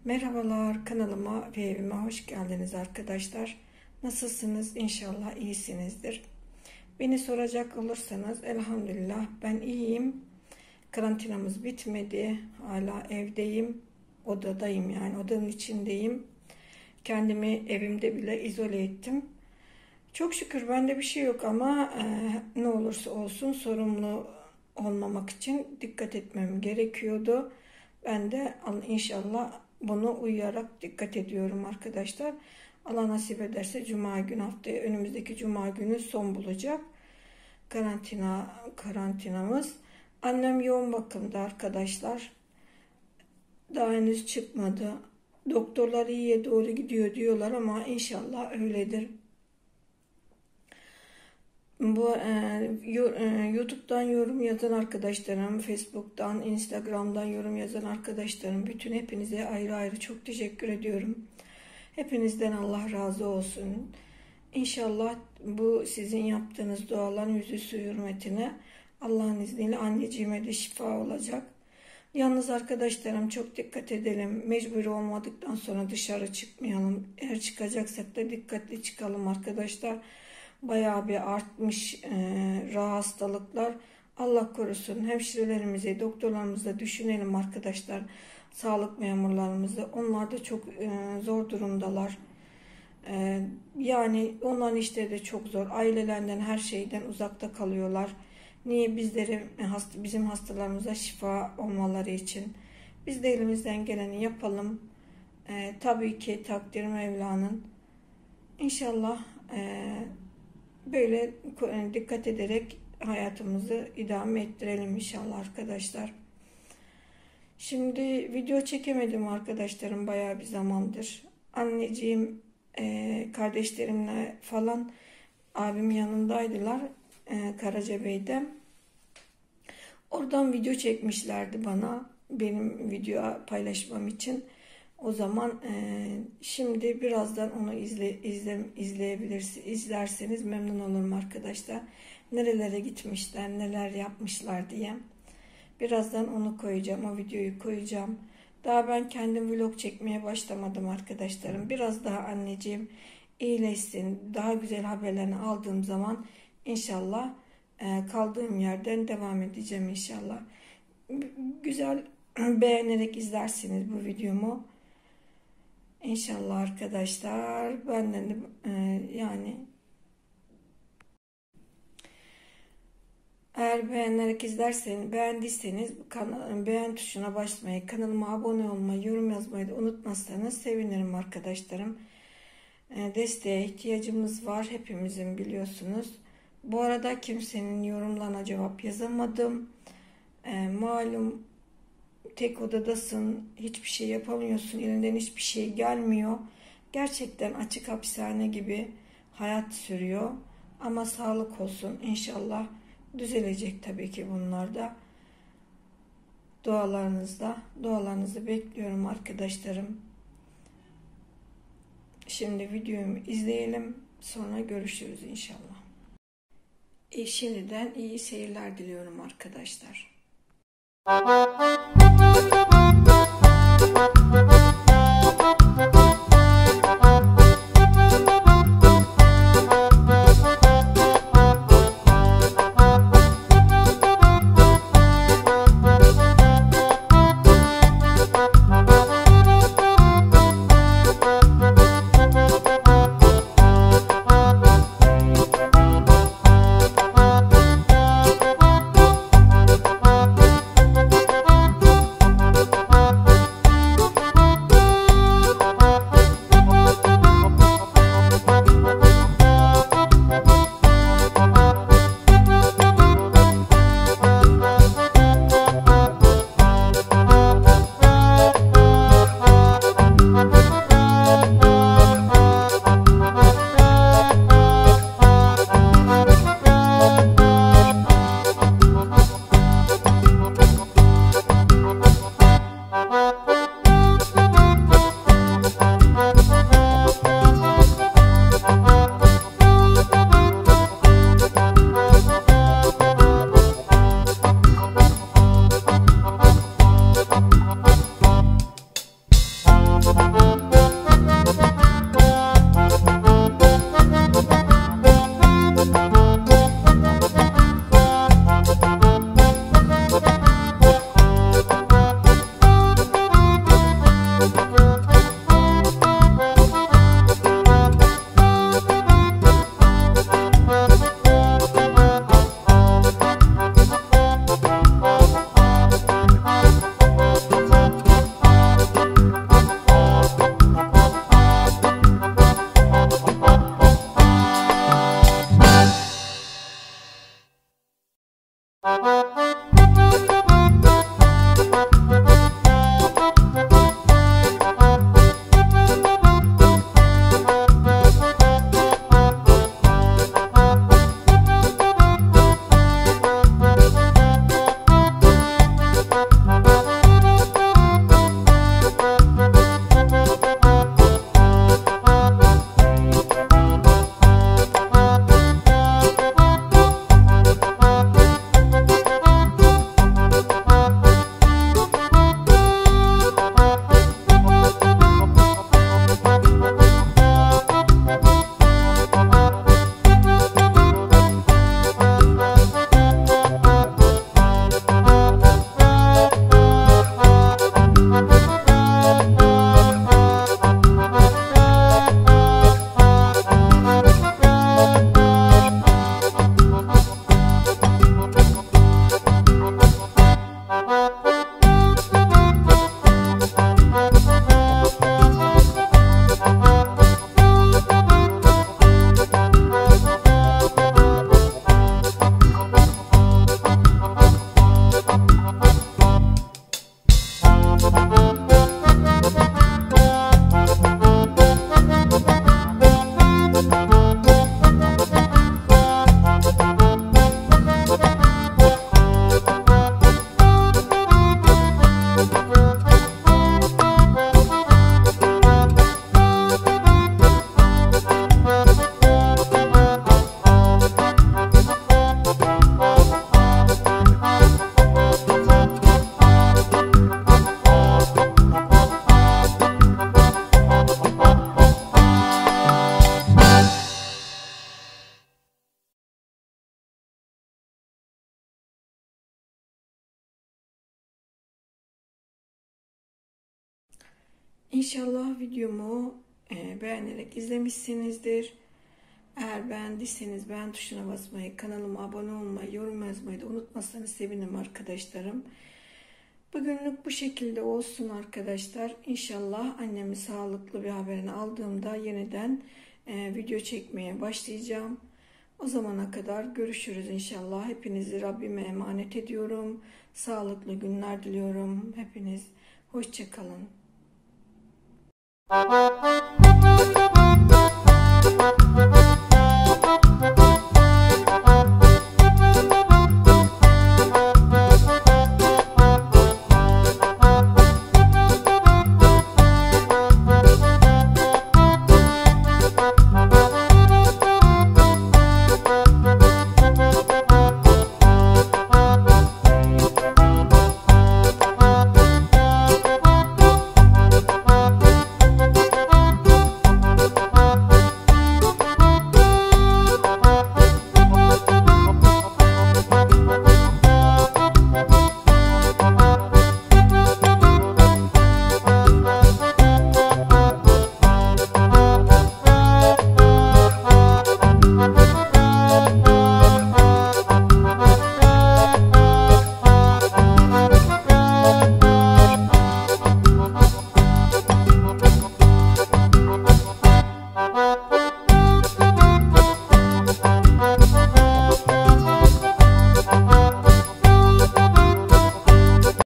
Merhabalar, kanalıma ve evime hoş geldiniz arkadaşlar. Nasılsınız? İnşallah iyisinizdir. Beni soracak olursanız elhamdülillah ben iyiyim. Karantinamız bitmedi. Hala evdeyim. Odadayım, yani odanın içindeyim. Kendimi evimde bile izole ettim. Çok şükür bende bir şey yok ama ne olursa olsun sorumlu olmamak için dikkat etmem gerekiyordu. Ben de inşallah bunu uyarak dikkat ediyorum arkadaşlar. Allah nasip ederse Cuma günü, haftaya önümüzdeki Cuma günü son bulacak karantinamız. Annem yoğun bakımda arkadaşlar. Daha henüz çıkmadı. Doktorlar iyiye doğru gidiyor diyorlar ama inşallah öyledir. Bu YouTube'dan yorum yazan arkadaşlarım, Facebook'tan, Instagram'dan yorum yazan arkadaşlarım, hepinize ayrı ayrı çok teşekkür ediyorum. Hepinizden Allah razı olsun. İnşallah bu sizin yaptığınız duaların yüzüstü hürmetine Allah'ın izniyle anneciğime de şifa olacak. Yalnız arkadaşlarım çok dikkat edelim. Mecburi olmadıktan sonra dışarı çıkmayalım. Eğer çıkacaksak da dikkatli çıkalım arkadaşlar. Bayağı bir artmış hastalıklar. Allah korusun. Hemşirelerimizi, doktorlarımızı da düşünelim arkadaşlar. Sağlık memurlarımızı. Onlar da çok zor durumdalar. Yani onların işleri de çok zor. Ailelerinden, her şeyden uzakta kalıyorlar. Niye? Bizim hastalarımıza şifa olmaları için. Biz de elimizden geleni yapalım. Tabii ki takdir Mevla'nın. İnşallah böyle dikkat ederek hayatımızı idame ettirelim inşallah arkadaşlar. Şimdi video çekemedim arkadaşlarım bayağı bir zamandır. Anneciğim, kardeşlerimle falan abim yanındaydılar Karacabey'de. Oradan video çekmişlerdi bana, benim video paylaşmam için. O zaman şimdi birazdan onu izlerseniz memnun olurum arkadaşlar. Nerelere gitmişler, neler yapmışlar diye. Birazdan onu koyacağım, o videoyu koyacağım. Daha ben kendim vlog çekmeye başlamadım arkadaşlarım. Biraz daha anneciğim iyileşsin, daha güzel haberlerini aldığım zaman inşallah kaldığım yerden devam edeceğim inşallah. Güzel beğenerek izlersiniz bu videomu. İnşallah arkadaşlar benden de yani eğer beğendiyseniz beğen tuşuna basmayı, kanalıma abone olmayı, yorum yazmayı da unutmazsanız sevinirim arkadaşlarım. Desteğe ihtiyacımız var hepimizin, biliyorsunuz. Bu arada kimsenin yorumlarına cevap yazamadım. Malum tek odadasın, hiçbir şey yapamıyorsun, elinden hiçbir şey gelmiyor. Gerçekten açık hapishane gibi hayat sürüyor. Ama sağlık olsun, inşallah düzelecek tabii ki bunlar da. Dualarınızı bekliyorum arkadaşlarım. Şimdi videomu izleyelim, sonra görüşürüz inşallah. Şimdiden iyi seyirler diliyorum arkadaşlar. İnşallah videomu beğenerek izlemişsinizdir. Eğer beğendiyseniz beğen tuşuna basmayı, kanalıma abone olmayı, yorum yazmayı da unutmazsanız sevinirim arkadaşlarım. Bugünlük bu şekilde olsun arkadaşlar. İnşallah annemi sağlıklı bir haberini aldığımda yeniden video çekmeye başlayacağım. O zamana kadar görüşürüz inşallah. Hepinizi Rabbime emanet ediyorum. Sağlıklı günler diliyorum. Hepiniz hoşça kalın.